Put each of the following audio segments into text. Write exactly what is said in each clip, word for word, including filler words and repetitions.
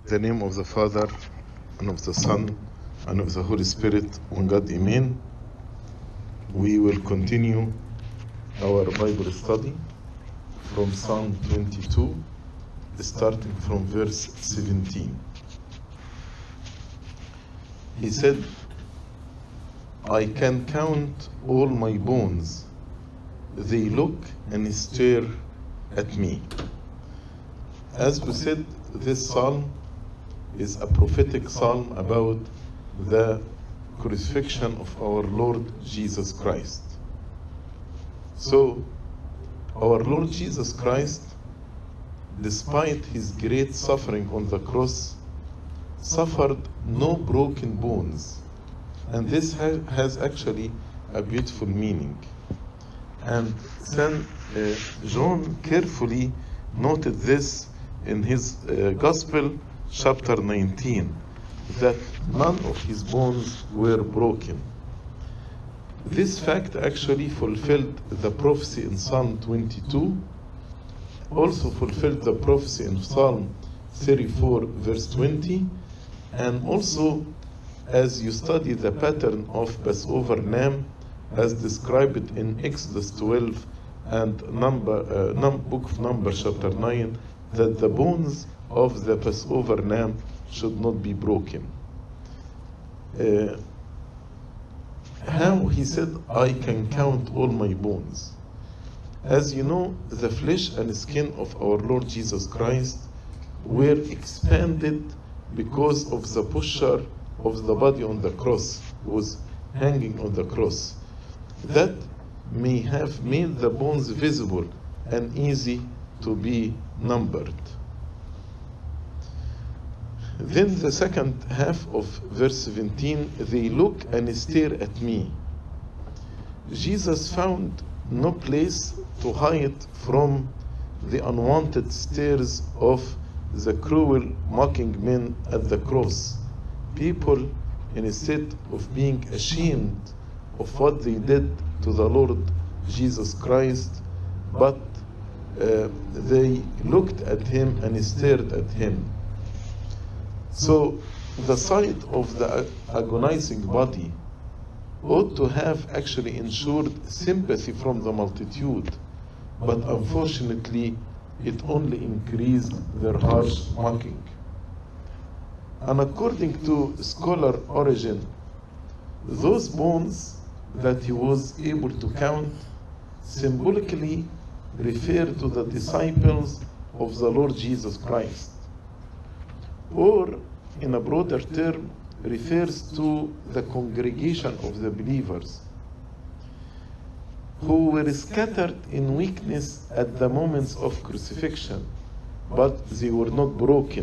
the name of the Father, and of the Son, and of the Holy Spirit, one God, Amen. We will continue our Bible study from Psalm twenty-two, starting from verse seventeen. He said, I can count all my bones. They look and stare at me. As we said, this psalm is a prophetic psalm about the crucifixion of our Lord Jesus Christ. So, our Lord Jesus Christ, despite his great suffering on the cross, suffered no broken bones. And this ha has actually a beautiful meaning. And Saint uh, John carefully noted this in his uh, Gospel, chapter nineteen, that none of his bones were broken. This fact actually fulfilled the prophecy in Psalm twenty-two, also fulfilled the prophecy in Psalm thirty-four, verse twenty, and also as you study the pattern of Passover lamb as described in Exodus twelve and number, uh, num book of Numbers chapter nine, that the bones of the Passover lamb should not be broken. Uh, how he said, I can count all my bones. As you know, the flesh and skin of our Lord Jesus Christ were expanded because of the pusher of the body on the cross, who was hanging on the cross. That may have made the bones visible and easy to be numbered. Then the second half of verse seventeen, they look and stare at me. Jesus found no place to hide from the unwanted stares of the cruel mocking men at the cross. People, instead of being ashamed of what they did to the Lord Jesus Christ, but uh, they looked at him and stared at him. So the sight of the agonizing body ought to have actually ensured sympathy from the multitude, but unfortunately it only increased their harsh mocking. And according to scholar Origen, those bones that he was able to count symbolically refer to the disciples of the Lord Jesus Christ, or in a broader term refers to the congregation of the believers who were scattered in weakness at the moments of crucifixion, but they were not broken.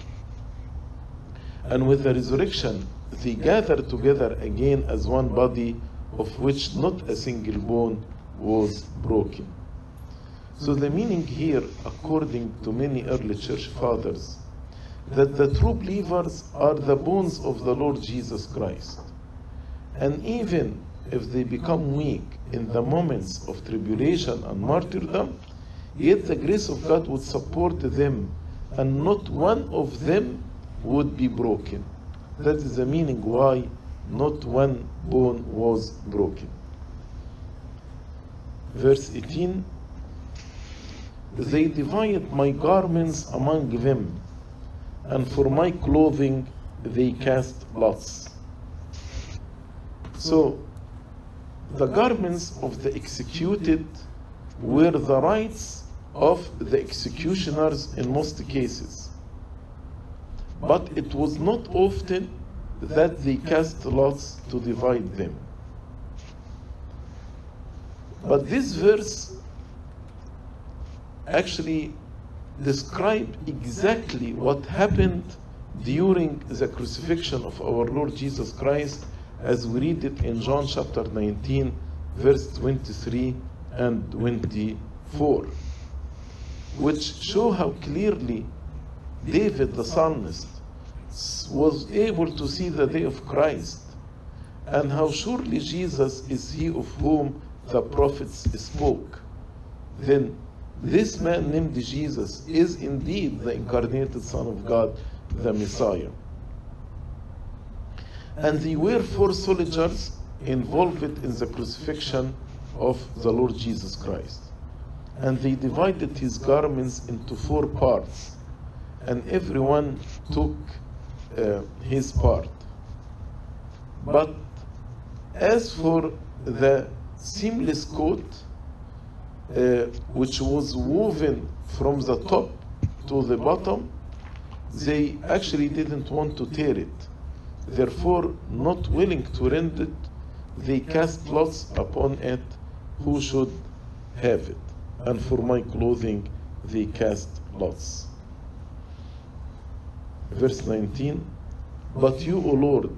And with the resurrection, they gathered together again as one body, of which not a single bone was broken. So the meaning here, according to many early church fathers, that the true believers are the bones of the Lord Jesus Christ. And even if they become weak in the moments of tribulation and martyrdom, yet the grace of God would support them, and not one of them would be broken. That is the meaning why not one bone was broken. Verse eighteen, they divide my garments among them, and for my clothing they cast lots. So the garments of the executed were the rights of the executioners in most cases. But it was not often that they cast lots to divide them. But this verse actually describes exactly what happened during the crucifixion of our Lord Jesus Christ, as we read it in John chapter nineteen, verse twenty-three and twenty-four, which show how clearly David the psalmist was able to see the day of Christ, and how surely Jesus is he of whom the prophets spoke. Then this man named Jesus is indeed the incarnated Son of God, the Messiah. And there were four soldiers involved in the crucifixion of the Lord Jesus Christ. And they divided his garments into four parts, and everyone took uh, his part. But as for the seamless coat, uh, which was woven from the top to the bottom, they actually didn't want to tear it. Therefore, not willing to rend it, they cast lots upon it who should have it. And for my clothing, they cast lots. Verse nineteen, but you, O Lord,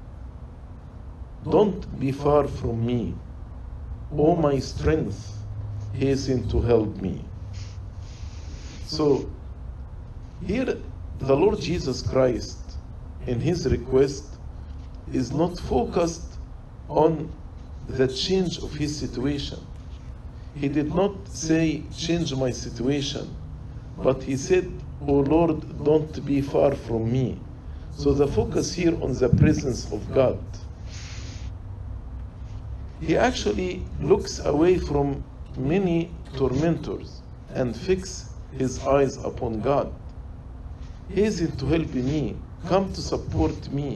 don't be far from me. O my strength, hasten to help me. So, here the Lord Jesus Christ, in his request, is not focused on the change of his situation. He did not say, change my situation, but he said, O Lord, don't be far from me. So the focus here on the presence of God. He actually looks away from many tormentors and fix his eyes upon God. Hasten to help me. Come to support me.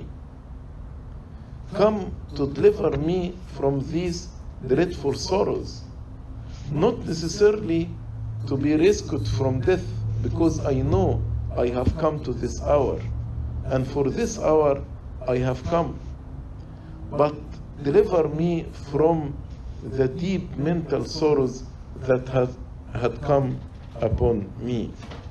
Come to deliver me from these dreadful sorrows. Not necessarily to be rescued from death, because I know I have come to this hour, and for this hour I have come. But deliver me from the deep mental sorrows that had, had come upon me.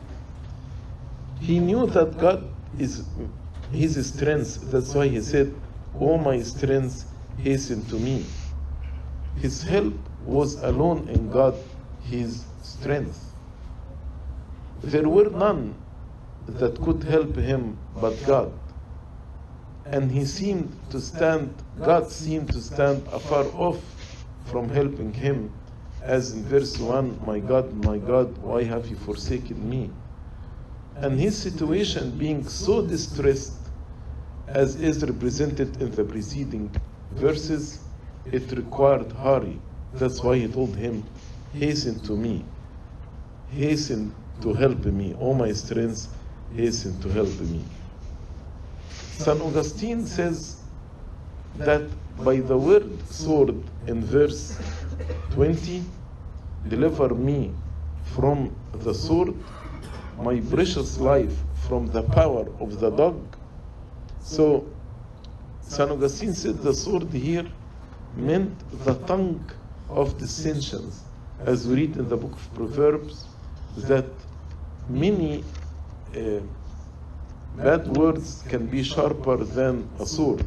He knew that God is his strength. That's why he said, O my strength, hasten to me. His help was alone in God, his strength. There were none that could help him but God. And he seemed to stand, God seemed to stand afar off from helping him, as in verse one, my God, my God, why have you forsaken me? And his situation being so distressed, as is represented in the preceding verses, it required hurry. That's why he told him, hasten to me, hasten to help me, O my strength, hasten to help me. Saint Augustine says that by the word sword in verse twenty, deliver me from the sword, my precious life from the power of the dog. So Saint Augustine said the sword here meant the tongue of dissensions, as we read in the book of Proverbs, that many uh, bad words can be sharper than a sword.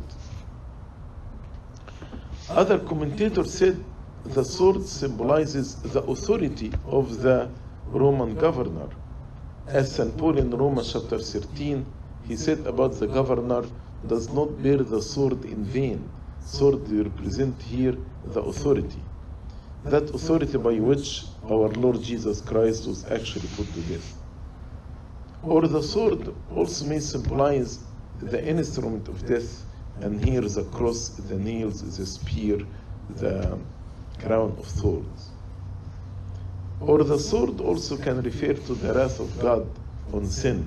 Other commentators said the sword symbolizes the authority of the Roman governor. As Saint Paul in Romans chapter thirteen, he said about the governor, does not bear the sword in vain. Sword represent here the authority. That authority by which our Lord Jesus Christ was actually put to death. Or the sword also may symbolize the instrument of death, and here the cross, the nails, the spear, the crown of thorns. Or the sword also can refer to the wrath of God on sin.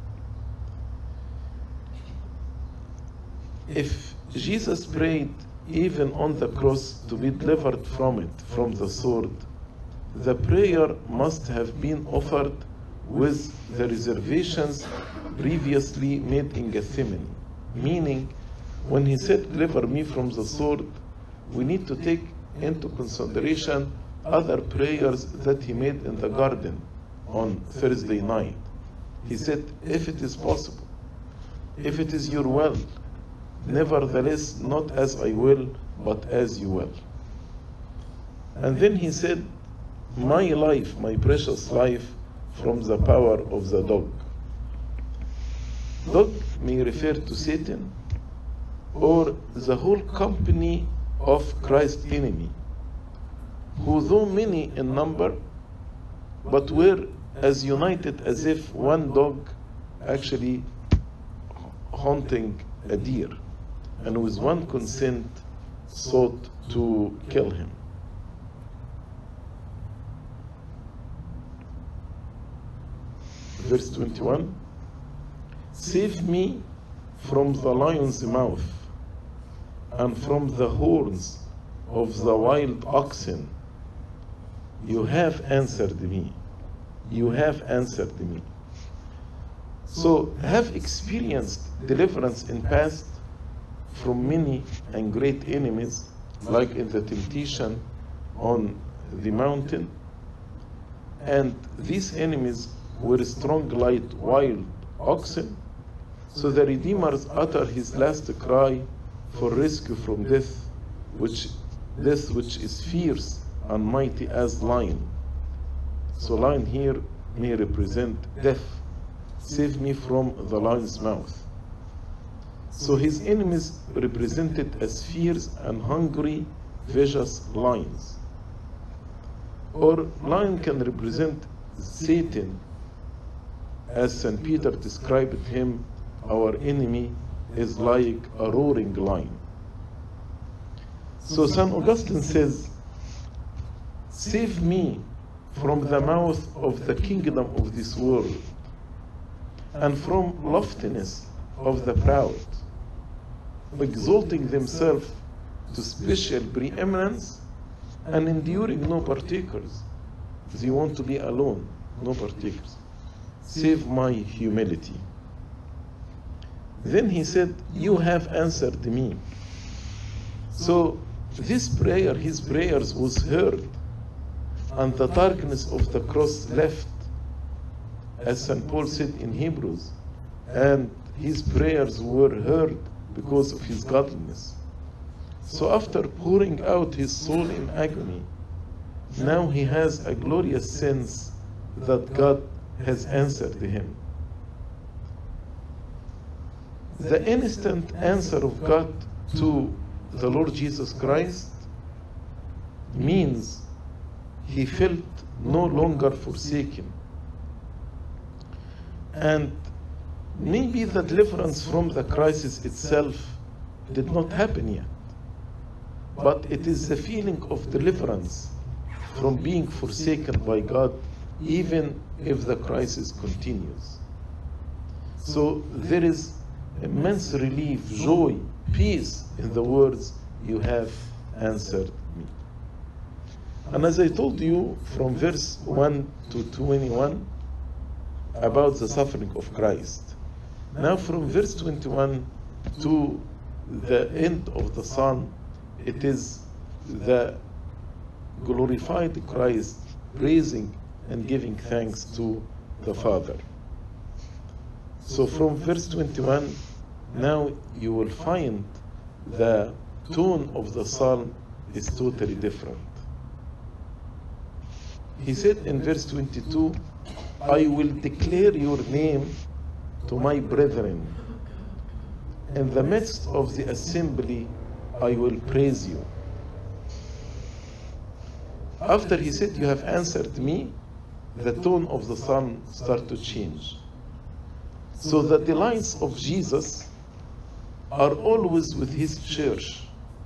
If Jesus prayed even on the cross to be delivered from it, from the sword, the prayer must have been offered with the reservations previously made in Gethsemane. Meaning, when he said, deliver me from the sword, we need to take into consideration other prayers that he made in the garden on Thursday night. He said, if it is possible, if it is your will, nevertheless, not as I will, but as you will. And then he said, my life, my precious life, from the power of the dog. Dog may refer to Satan or the whole company of Christ's enemy, who though many in number but were as united as if one dog actually hunting a deer, and with one consent sought to kill him. Verse twenty-one, save me from the lion's mouth, and from the horns of the wild oxen. You have answered me. You have answered me. So, have experienced deliverance in past from many and great enemies, like in the temptation on the mountain. And these enemies were strong like wild oxen. So the Redeemer uttered his last cry for rescue from death, which death which is fierce and mighty as lion. So lion here may represent death. Save me from the lion's mouth. So his enemies represented as fierce and hungry, vicious lions. Or lion can represent Satan, as Saint Peter described him. Our enemy is like a roaring lion. So Saint Augustine says, save me from the mouth of the kingdom of this world, and from loftiness of the proud, exalting themselves to special preeminence and enduring no partakers. They want to be alone, no partakers. Save my humility. Then he said, you have answered me. So this prayer, his prayers was heard, and the darkness of the cross left, as Saint Paul said in Hebrews, and his prayers were heard because of his godliness. So after pouring out his soul in agony, now he has a glorious sense that God has answered him. The instant answer of God to the Lord Jesus Christ means he felt no longer forsaken. And maybe the deliverance from the crisis itself did not happen yet, but it is the feeling of deliverance from being forsaken by God, even if the crisis continues. So there is immense relief, joy, peace in the words, you have answered me. And as I told you from verse one to twenty-one about the suffering of Christ, now from verse twenty-one to the end of the Psalm, it is the glorified Christ praising and giving thanks to the Father. So from verse twenty-one, now you will find the tone of the psalm is totally different. He said in verse twenty-two, I will declare your name to my brethren. In the midst of the assembly, I will praise you. After he said, you have answered me, the tone of the psalm started to change. So the delights of Jesus are always with his church.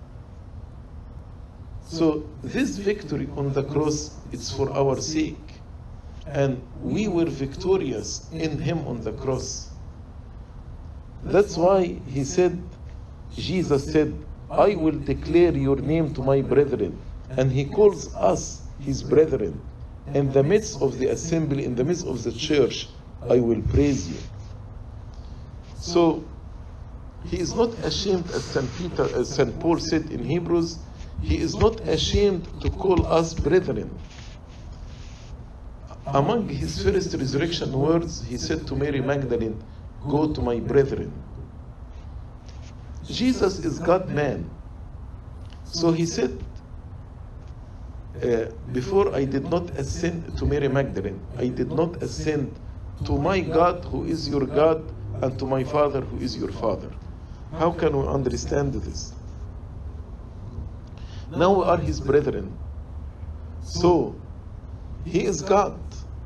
So this victory on the cross is for our sake. And we were victorious in him on the cross. That's why he said, Jesus said, I will declare your name to my brethren. And he calls us his brethren. In the midst of the assembly, in the midst of the church, I will praise you. So he is not ashamed, as Saint Peter, as Saint Paul said in Hebrews, he is not ashamed to call us brethren. Among his first resurrection words, he said to Mary Magdalene, go to my brethren. Jesus is God-man. So he said, uh, before I did not ascend to Mary Magdalene, I did not ascend to my God who is your God and to my Father who is your Father. How can we understand this? Now we are his brethren. So, he is God.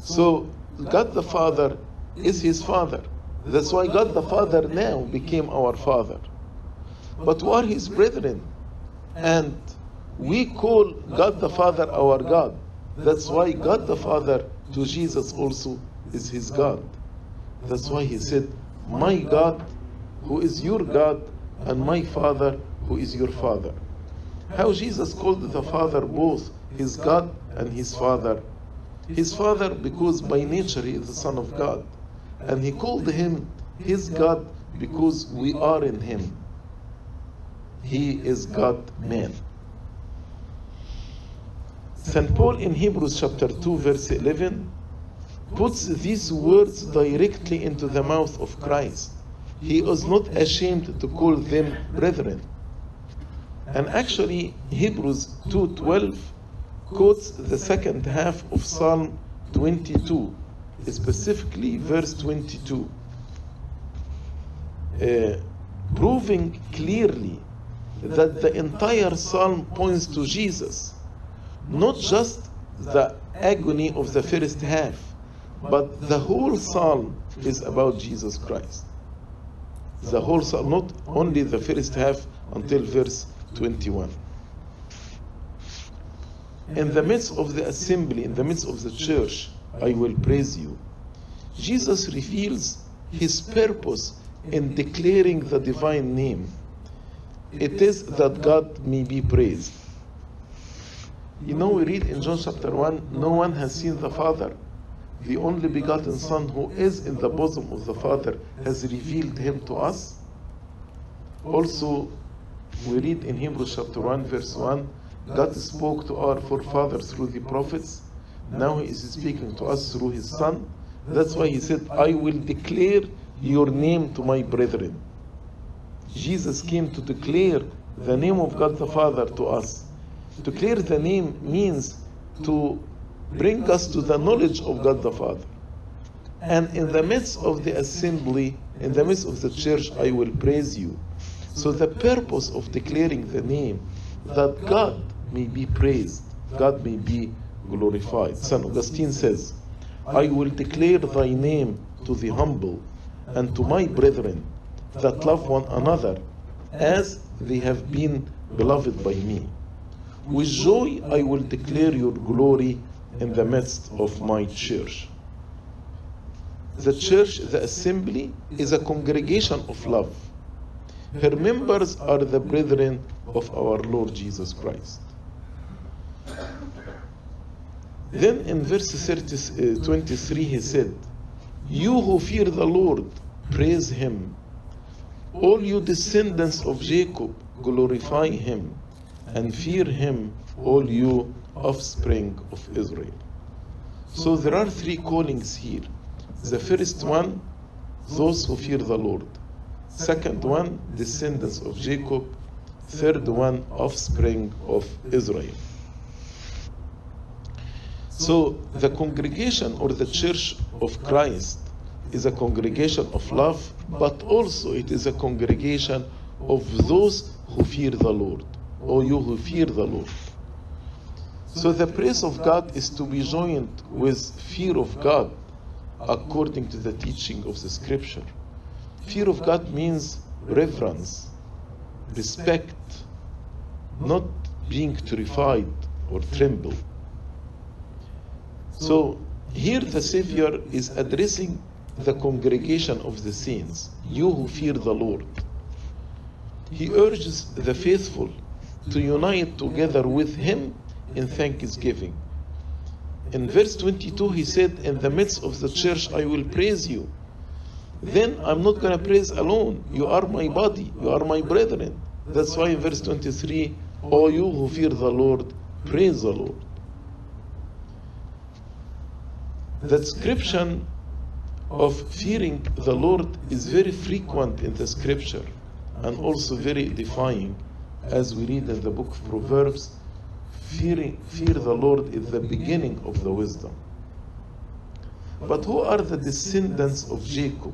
So God the Father is his Father. That's why God the Father now became our Father. But we are his brethren. And we call God the Father our God. That's why God the Father to Jesus also is his God. That's why he said, my God, who is your God, and my Father, who is your Father. How Jesus called the Father both his God and his Father. His Father because by nature he is the Son of God. And he called him his God because we are in him. He is God-man. Saint Paul in Hebrews chapter two verse eleven puts these words directly into the mouth of Christ. He is not ashamed to call them brethren. And actually Hebrews two twelve quotes the second half of Psalm twenty-two, specifically verse twenty-two, uh, proving clearly that the entire psalm points to Jesus, not just the agony of the first half, but the whole psalm is about Jesus Christ. The whole psalm, not only the first half until verse twenty-one. In the midst of the assembly, in the midst of the church, I will praise you. Jesus reveals his purpose in declaring the divine name. It is that God may be praised. You know, we read in John chapter one, no one has seen the Father. The only begotten Son who is in the bosom of the Father has revealed him to us. Also, we read in Hebrews chapter one verse one, God spoke to our forefathers through the prophets. Now he is speaking to us through his Son. That's why he said, I will declare your name to my brethren. Jesus came to declare the name of God the Father to us. To declare the name means to bring us to the knowledge of God the Father. And in the midst of the assembly, in the midst of the church, I will praise you. So the purpose of declaring the name, that God may be praised, God may be glorified. Saint Augustine says, I will declare thy name to the humble and to my brethren that love one another as they have been beloved by me. With joy I will declare your glory in the midst of my church. The church, the assembly, is a congregation of love. Her members are the brethren of our Lord Jesus Christ. Then in verse thirty, twenty-three he said, you who fear the Lord, praise him. All you descendants of Jacob, glorify him. And fear him, all you offspring of Israel. So there are three callings here. The first one, those who fear the Lord. Second one, descendants of Jacob. Third one, offspring of Israel. So the congregation or the church of Christ is a congregation of love, but also it is a congregation of those who fear the Lord, or you who fear the Lord. So the praise of God is to be joined with fear of God according to the teaching of the scripture. Fear of God means reverence, respect, not being terrified or tremble. So here the Savior is addressing the congregation of the saints, you who fear the Lord. He urges the faithful to unite together with him in thanksgiving. In verse twenty-two he said, in the midst of the church I will praise you. Then I'm not going to praise alone. You are my body, you are my brethren. That's why in verse twenty-three, O you who fear the Lord, praise the Lord. The description of fearing the Lord is very frequent in the scripture and also very defying. As we read in the book of Proverbs, fearing, fear the Lord is the beginning of the wisdom. But who are the descendants of Jacob?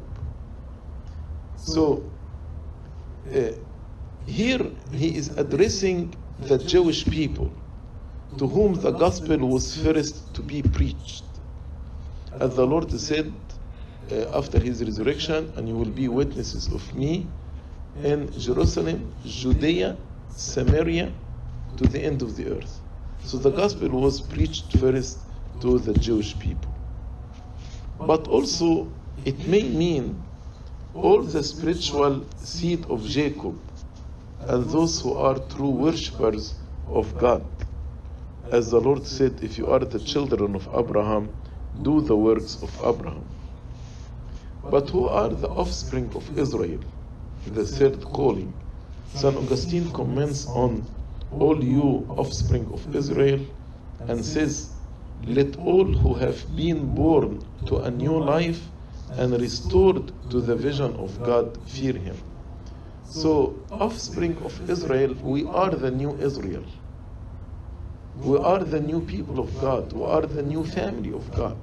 So, uh, here he is addressing the Jewish people to whom the gospel was first to be preached. as the Lord said uh, after his resurrection, and you will be witnesses of me in Jerusalem, Judea, Samaria, to the end of the earth. So the gospel was preached first to the Jewish people. But also, it may mean all the spiritual seed of Jacob and those who are true worshippers of God. As the Lord said, if you are the children of Abraham, do the works of Abraham. But who are the offspring of Israel? The third calling. Saint Augustine comments on all you offspring of Israel and says, let all who have been born to a new life and restored to the vision of God fear him. So, offspring of Israel, we are the new Israel. We are the new people of God. We are the new family of God.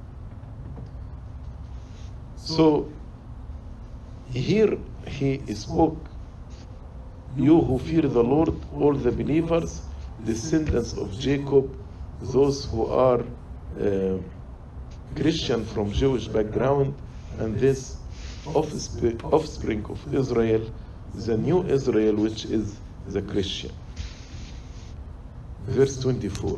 So, here he spoke, you who fear the Lord, all the believers, descendants of Jacob, those who are uh, Christian from Jewish background, and this offspring, offspring of Israel, the new Israel, which is the Christian. Verse twenty-four.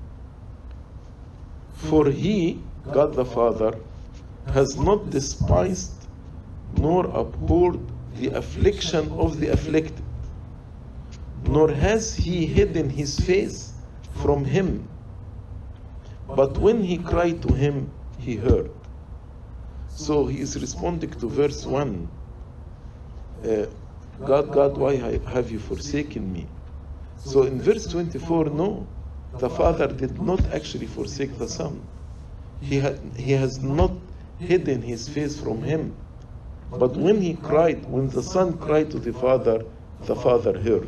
For he, God the Father, has not despised nor abhorred the affliction of the afflicted, nor has he hidden his face from him. But when he cried to him, he heard. So he is responding to verse one. Uh, God, God, why have you forsaken me? So in verse twenty-four, no, the Father did not actually forsake the Son. He, ha he has not hidden his face from him. But when he cried, when the Son cried to the Father, the Father heard.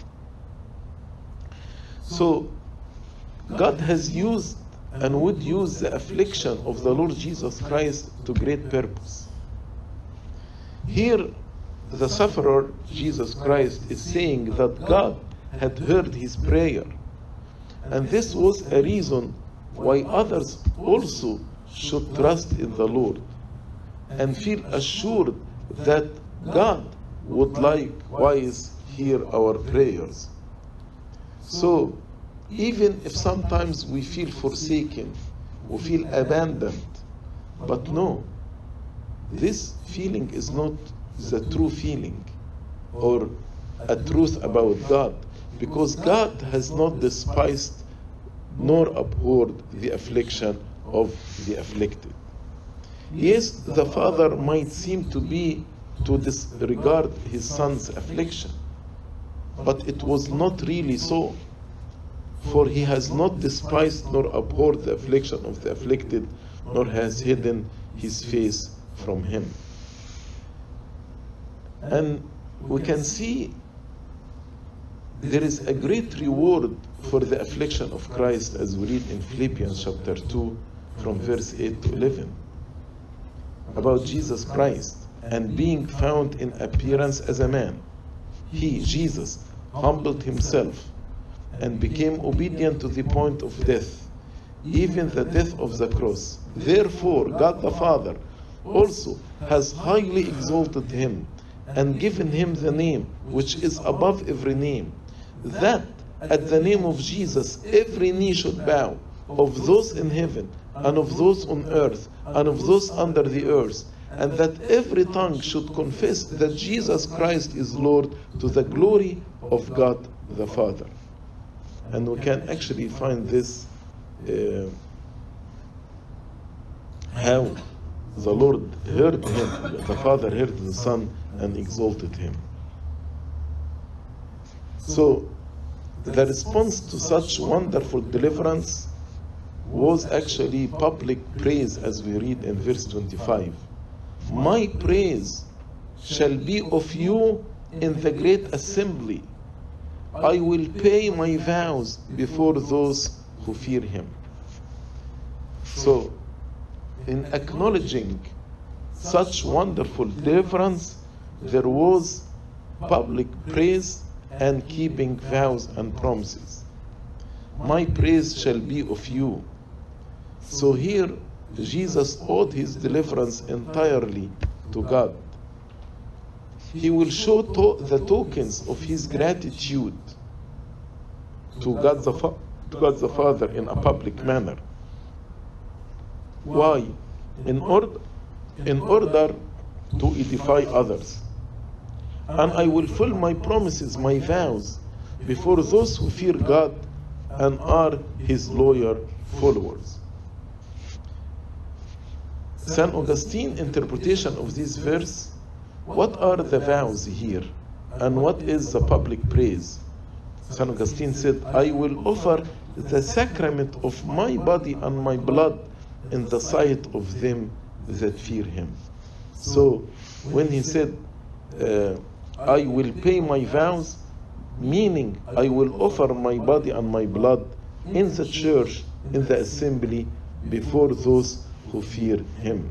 So God has used and would use the affliction of the Lord Jesus Christ to great purpose. Here, the sufferer, Jesus Christ, is saying that God had heard his prayer. And this was a reason why others also should trust in the Lord and feel assured that God would likewise hear our prayers. So, even if sometimes we feel forsaken, we feel abandoned, but no, this feeling is not the true feeling or a truth about God, because God has not despised nor abhorred the affliction of the afflicted. Yes, the Father might seem to be to disregard his Son's affliction, but it was not really so. For he has not despised nor abhorred the affliction of the afflicted, nor has hidden his face from him. And we can see there is a great reward for the affliction of Christ, as we read in Philippians chapter two, from verse eight to eleven, about Jesus Christ, and being found in appearance as a man, he, Jesus, humbled himself and became obedient to the point of death, even the death of the cross. Therefore, God the Father also has highly exalted him and given him the name which is above every name, that at the name of Jesus every knee should bow, of those in heaven and of those on earth and of those under the earth, and that every tongue should confess that Jesus Christ is Lord, to the glory of God the Father. And we can actually find this, uh, how the Lord heard him, the Father heard the Son and exalted him. So the response to such wonderful deliverance was actually public praise, as we read in verse twenty-five. My praise shall be of you in the great assembly. I will pay my vows before those who fear him. So, in acknowledging such wonderful deliverance, there was public praise and keeping vows and promises. My praise shall be of you. So here, Jesus owed his deliverance entirely to God. He will show to the tokens of his gratitude to God the, Fa- to God the Father in a public manner. Why? In order, in order to edify others. And I will fulfill my promises, my vows, before those who fear God and are his loyal followers. Saint Augustine's interpretation of this verse: what are the vows here, and what is the public praise? Saint Augustine said, I will offer the sacrament of my body and my blood in the sight of them that fear him. So when he said, uh, I will pay my vows, meaning I will offer my body and my blood in the church, in the assembly, before those who fear him.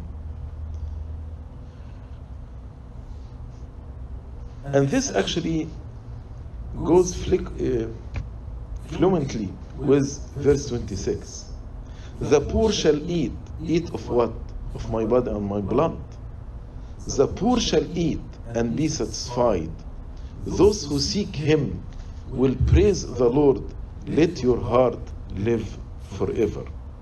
And this actually goes flick, uh, fluently with verse twenty-six. The poor shall eat. Eat of what? Of my body and my blood. The poor shall eat and be satisfied. Those who seek him will praise the Lord. Let your heart live forever.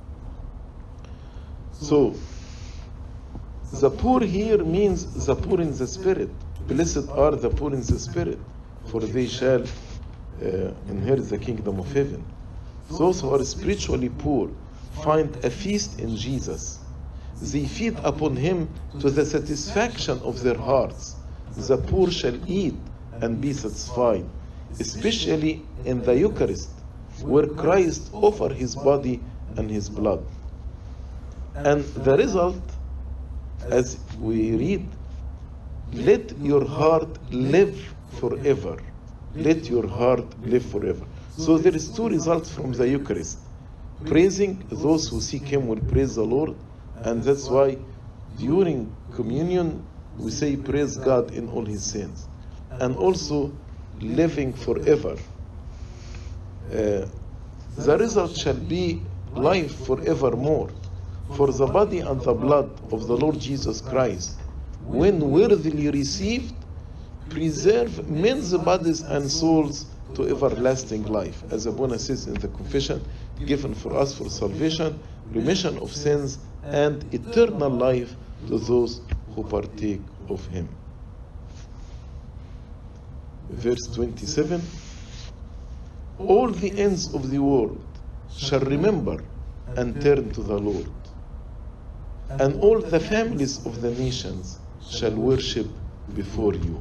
So, the poor here means the poor in the spirit. Blessed are the poor in the spirit, for they shall uh, inherit the kingdom of heaven. Those who are spiritually poor find a feast in Jesus. They feed upon him to the satisfaction of their hearts. The poor shall eat and be satisfied, especially in the Eucharist, where Christ offered his body and his blood. And the result, as we read, let your heart live forever. Let your heart live forever. So there is two results from the Eucharist. Praising, those who seek him will praise the Lord, and that's why during communion we say praise God in all his saints. And also living forever. Uh, the result shall be life forevermore. For the body and the blood of the Lord Jesus Christ, when worthily received, preserve men's bodies and souls to everlasting life. As Abuna says in the confession, given for us for salvation, remission of sins, and eternal life to those who partake of him. Verse twenty-seven, all the ends of the world shall remember and turn to the Lord, and all the families of the nations shall worship before you.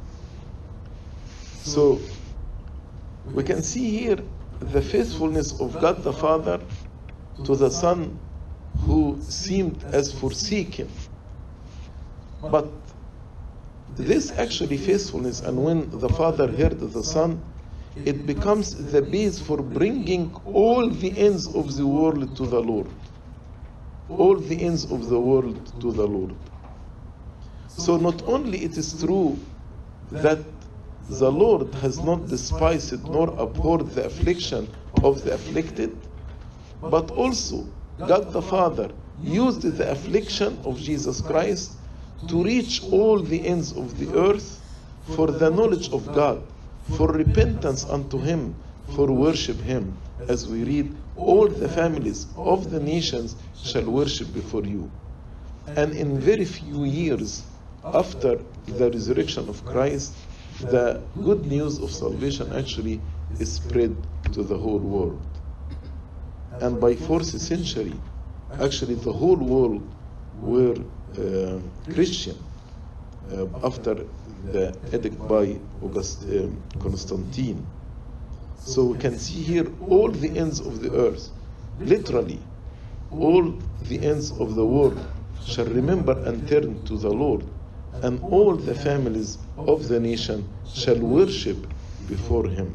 So we can see here the faithfulness of God the Father to the Son who seemed as forsaken. But this actually faithfulness, and when the Father heard the Son, it becomes the base for bringing all the ends of the world to the Lord. All the ends of the world to the Lord. So not only it is true that the Lord has not despised nor abhorred the affliction of the afflicted, but also God the Father used the affliction of Jesus Christ to reach all the ends of the earth for the knowledge of God, for repentance unto him, for worship him. As we read, all the families of the nations shall worship before you. And in very few years after the resurrection of Christ, the good news of salvation actually is spread to the whole world. And by fourth century, actually the whole world were uh, Christian uh, after the edict by August, uh, Constantine. So we can see here all the ends of the earth, literally, all the ends of the world shall remember and turn to the Lord, and all the families of the nation shall worship before him.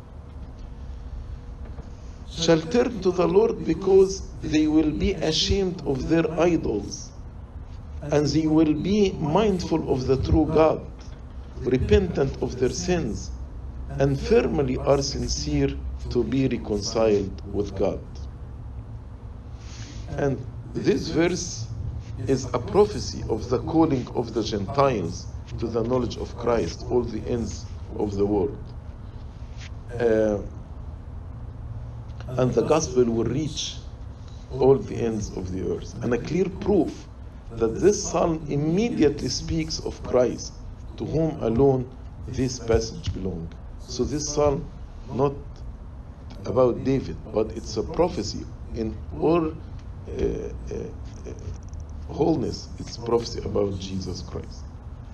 Shall turn to the Lord because they will be ashamed of their idols, and they will be mindful of the true God, repentant of their sins, and firmly are sincere to be reconciled with God. And this verse is a prophecy of the calling of the Gentiles to the knowledge of Christ, all the ends of the world. Uh, and the gospel will reach all the ends of the earth. And a clear proof that this psalm immediately speaks of Christ, to whom alone this passage belongs. So this psalm not about David, but it's a prophecy in all uh, uh, uh, wholeness. It's prophecy about Jesus Christ.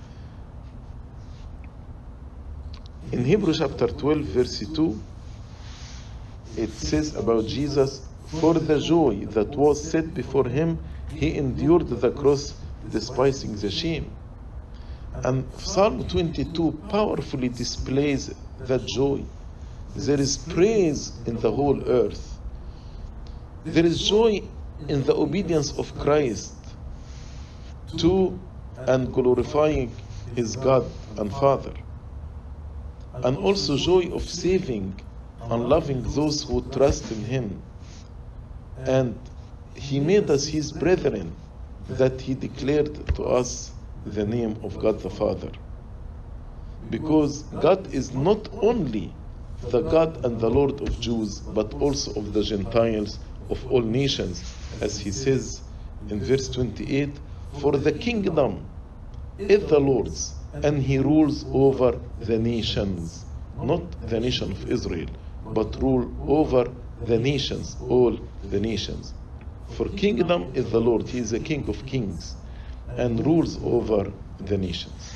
In Hebrews chapter twelve, verse two, it says about Jesus, for the joy that was set before him, he endured the cross, despising the shame. And Psalm twenty-two powerfully displays that joy. There is praise in the whole earth. There is joy in the obedience of Christ to and glorifying his God and Father. And also joy of saving and loving those who trust in him. And he made us his brethren, that he declared to us the name of God the Father. Because God is not only the God and the Lord of Jews, but also of the Gentiles, of all nations, as he says in verse twenty-eight, for the kingdom is the Lord's, and he rules over the nations, not the nation of Israel, but rule over the nations, all the nations. For kingdom is the Lord, he is the King of kings, and rules over the nations.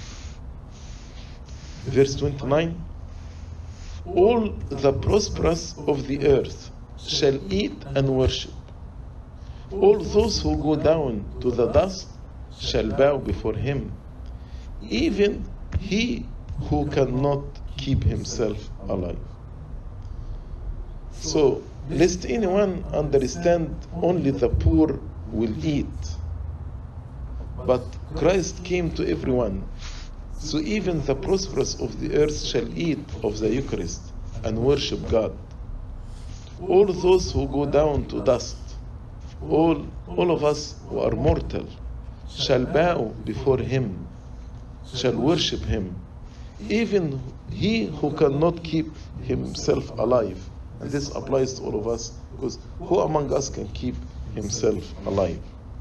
Verse twenty-nine, all the prosperous of the earth shall eat and worship. All those who go down to the dust shall bow before him, even he who cannot keep himself alive. So, lest anyone understand only the poor will eat. But Christ came to everyone. So even the prosperous of the earth shall eat of the Eucharist and worship God. All those who go down to dust, all, all of us who are mortal, shall bow before him, shall worship him, even he who cannot keep himself alive. And this applies to all of us, because who among us can keep himself alive?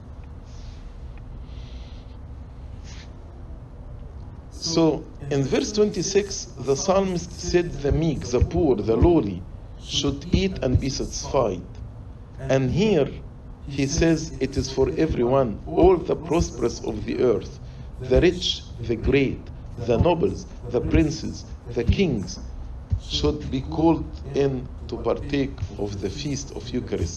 So, in verse twenty-six, the psalmist said the meek, the poor, the lowly should eat and be satisfied. And here, he says it is for everyone, all the prosperous of the earth, the rich, the great, the nobles, the princes, the kings, should be called in to partake of the feast of Eucharist.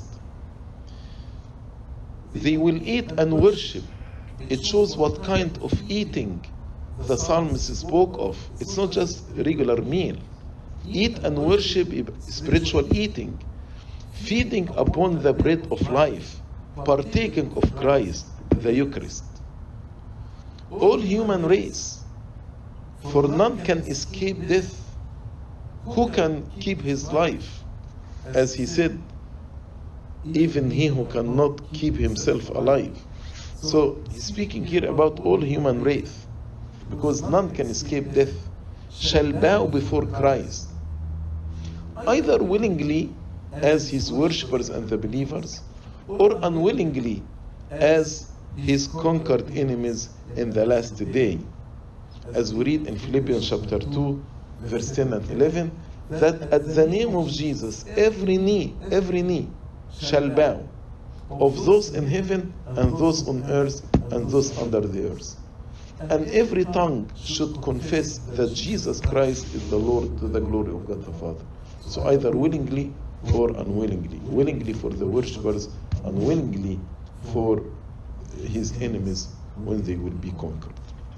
They will eat and worship. It shows what kind of eating the psalmist spoke of. It's not just a regular meal. Eat and worship is spiritual eating, feeding upon the bread of life, partaking of Christ, the Eucharist. All human race, for none can escape death. Who can keep his life? As he said, even he who cannot keep himself alive. So he's speaking here about all human race, because none can escape death, shall bow before Christ, either willingly as his worshippers and the believers, or unwillingly as his conquered enemies in the last day. As we read in Philippians chapter two, verse ten and eleven, that at the name of Jesus every knee, every knee shall bow, of those in heaven and those on earth and those under the earth. And every tongue should confess that Jesus Christ is the Lord, to the glory of God the Father. So either willingly or unwillingly. Willingly for the worshippers, unwillingly for his enemies when they will be conquered.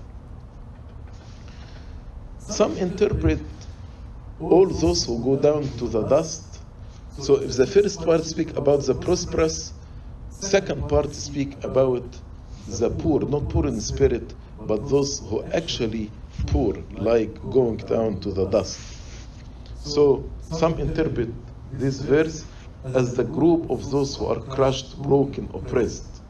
Some interpret all those who go down to the dust. So if the first part speak about the prosperous, second part speak about the poor, not poor in spirit, but those who actually poor, like going down to the dust. So some interpret this verse as the group of those who are crushed, broken, oppressed.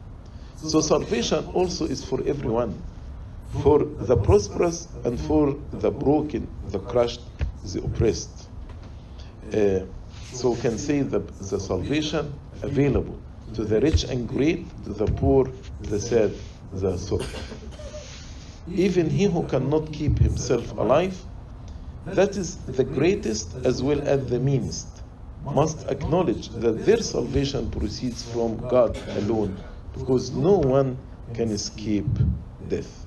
So salvation also is for everyone, for the prosperous and for the broken, the crushed, the oppressed. Uh, so we can say that the salvation available to the rich and great, to the poor, the sad, the sorrowful. Even he who cannot keep himself alive, that is the greatest as well as the meanest, must acknowledge that their salvation proceeds from God alone, because no one can escape death.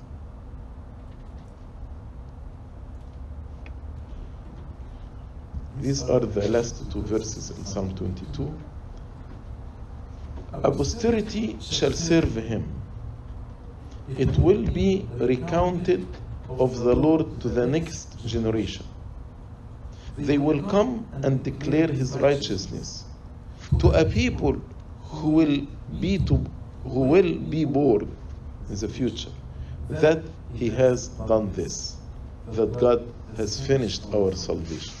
These are the last two verses in Psalm twenty-two. A posterity shall serve him. It will be recounted of the Lord to the next generation. They will come and declare his righteousness to a people who will be to who will be born in the future, that he has done this, that God has finished our salvation.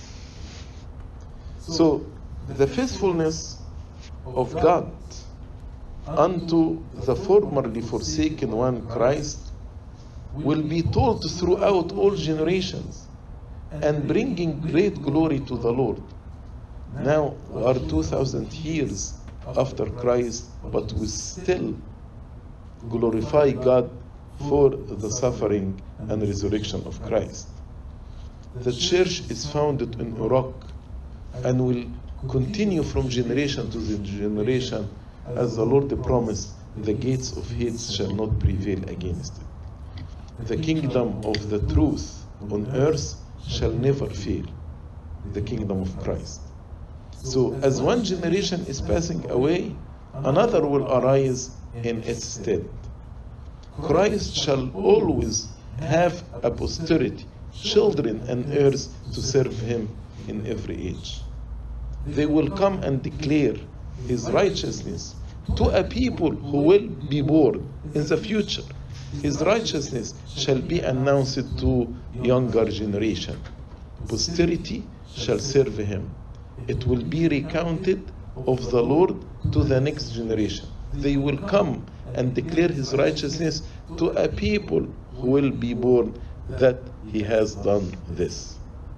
So the faithfulness of God unto the formerly forsaken one, Christ, will be told throughout all generations, and bringing great glory to the Lord. Now we are two thousand years after Christ, but we still glorify God for the suffering and resurrection of Christ. The church is founded in Iraq and will continue from generation to generation, as the Lord promised, the gates of hate shall not prevail against it. The kingdom of the truth on earth shall never fail, the kingdom of Christ. So as one generation is passing away, another will arise in its stead. Christ shall always have a posterity, children and heirs, to serve him in every age. They will come and declare his righteousness to a people who will be born in the future. His righteousness shall be announced to younger generation. Posterity shall serve him. It will be recounted of the Lord to the next generation. They will come and declare his righteousness to a people who will be born, that he has done this.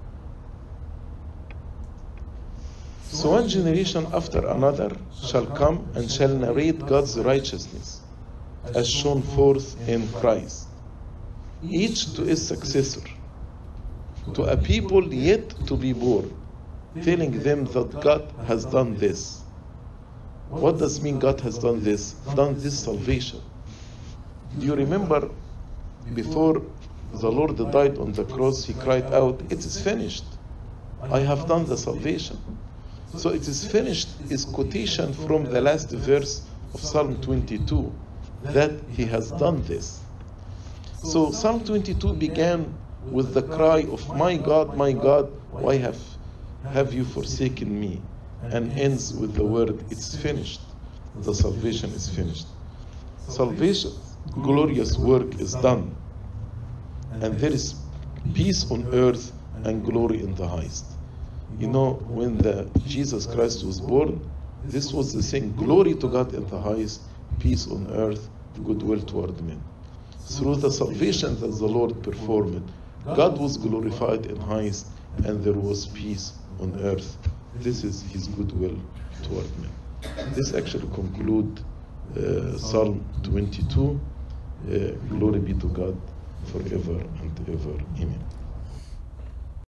So one generation after another shall come and shall narrate God's righteousness as shown forth in Christ, each to his successor, to a people yet to be born, telling them that God has done this. What does mean God has done this? Done this salvation. Do you remember before the Lord died on the cross, he cried out, "It is finished. I have done the salvation." So "it is finished" is quotation from the last verse of Psalm twenty-two, that he has done this. So Psalm twenty-two began with the cry of, "My God, my God, why have, have you forsaken me?" and ends with the word, "It's finished." The salvation is finished. Salvation, glorious work is done. And there is peace on earth and glory in the highest. You know, when the Jesus Christ was born, this was the thing: glory to God in the highest, peace on earth, goodwill toward men. Through the salvation that the Lord performed, God was glorified in highest, and there was peace on earth. This is his goodwill toward men. This actually concludes uh, Psalm twenty-two. Uh, glory be to God forever and ever. Amen.